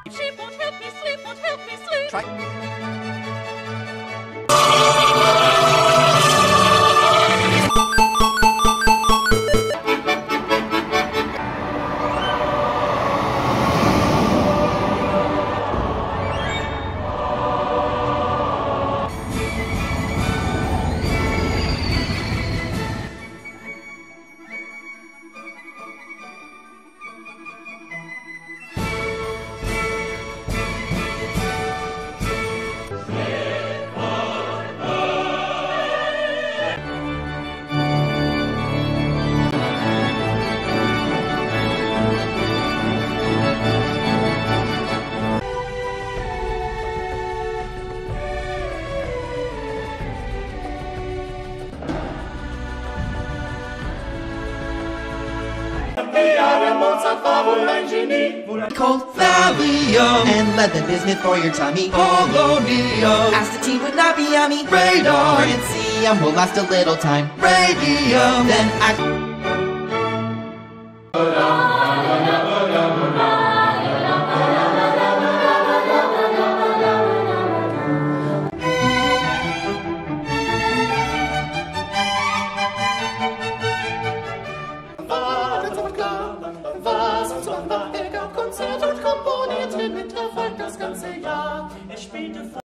Sleep won't help me sleep, won't help me sleep. Cold Valium and leather biscuit for your tummy. Polonium, astatine would not be yummy. Radar, francium will last a little time. Radium, then